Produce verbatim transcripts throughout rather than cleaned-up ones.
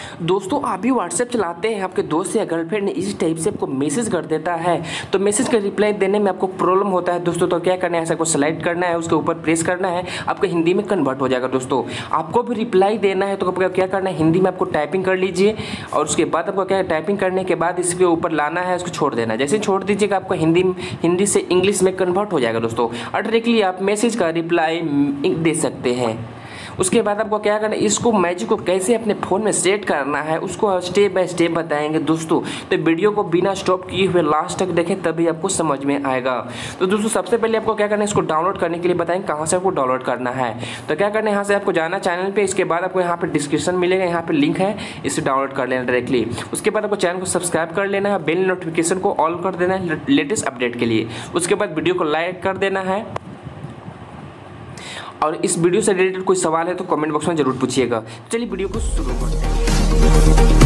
दोस्तों आप भी व्हाट्सएप चलाते हैं, आपके दोस्त या गर्लफ्रेंड ने इस टाइप से आपको मैसेज कर देता है तो मैसेज का रिप्लाई देने में आपको प्रॉब्लम होता है दोस्तों। तो क्या करना है, ऐसा को सेलेक्ट करना है, उसके ऊपर प्रेस करना है, आपका हिंदी में कन्वर्ट हो जाएगा। दोस्तों आपको भी रिप्लाई देना है तो आपको क्या करना है, हिंदी में आपको टाइपिंग कर लीजिए और उसके बाद आपको क्या है, टाइपिंग करने के बाद इसके ऊपर लाना है, उसको छोड़ देना है। जैसे छोड़ दीजिएगा आपको हिंदी हिंदी से इंग्लिश में कन्वर्ट हो जाएगा दोस्तों। और डायरेक्टली आप मैसेज का रिप्लाई दे सकते हैं। उसके बाद आपको क्या करना है, इसको मैजिक को कैसे अपने फ़ोन में सेट करना है उसको स्टेप बाय स्टेप बताएंगे दोस्तों। तो वीडियो को बिना स्टॉप किए हुए लास्ट तक देखें तभी आपको समझ में आएगा। तो दोस्तों सबसे पहले आपको क्या करना है, इसको डाउनलोड करने के लिए बताएंगे कहाँ से आपको डाउनलोड करना है। तो क्या करना है, यहाँ से आपको जाना चैनल पर, इसके बाद आपको यहाँ पर डिस्क्रिप्शन मिलेगा, यहाँ पर लिंक है, इसे डाउनलोड कर लेना डायरेक्टली। उसके बाद आपको चैनल को सब्सक्राइब कर लेना है, बेल नोटिफिकेशन को ऑल कर देना है लेटेस्ट अपडेट के लिए। उसके बाद वीडियो को लाइक कर देना है और इस वीडियो से रिलेटेड कोई सवाल है तो कमेंट बॉक्स में जरूर पूछिएगा। चलिए वीडियो को शुरू करते हैं।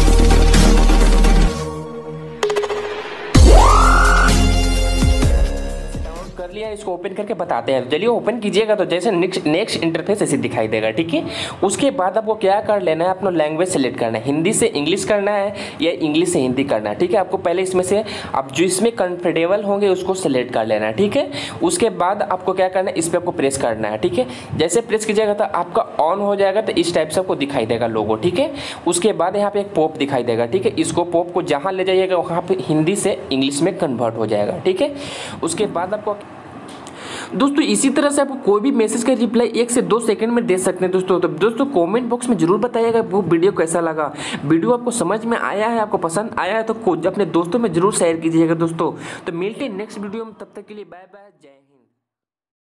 कर लिया, इसको ओपन करके बताते हैं। चलिए ओपन कीजिएगा तो जैसे नेक्स्ट नेक्स्ट इंटरफेस ऐसे दिखाई देगा, ठीक है। उसके बाद आपको क्या कर लेना है, अपना लैंग्वेज सेलेक्ट करना है, हिंदी से इंग्लिश करना है या इंग्लिश से हिंदी करना है, ठीक है। आपको पहले इसमें से आप जो इसमें कंफर्टेबल होंगे उसको सेलेक्ट कर लेना है, ठीक है। उसके बाद आपको क्या करना है, इस पर आपको प्रेस करना है, ठीक है। जैसे प्रेस कीजिएगा तो आपका ऑन हो जाएगा, तो इस टाइप से आपको दिखाई देगा लोगो, ठीक है। उसके बाद यहाँ पे एक पॉप दिखाई देगा, ठीक है। इसको पॉप को जहाँ ले जाइएगा वहाँ पे हिंदी से इंग्लिश में कन्वर्ट हो जाएगा, ठीक है। उसके बाद आपको दोस्तों इसी तरह से आपको कोई भी मैसेज का रिप्लाई एक से दो सेकंड में दे सकते हैं दोस्तों। तो दोस्तों कमेंट बॉक्स में जरूर बताइएगा वो वीडियो कैसा लगा। वीडियो आपको समझ में आया है, आपको पसंद आया है तो अपने दोस्तों में जरूर शेयर कीजिएगा दोस्तों। तो मिलते हैं नेक्स्ट वीडियो में, तब तक के लिए बाय बाय, जय हिंद।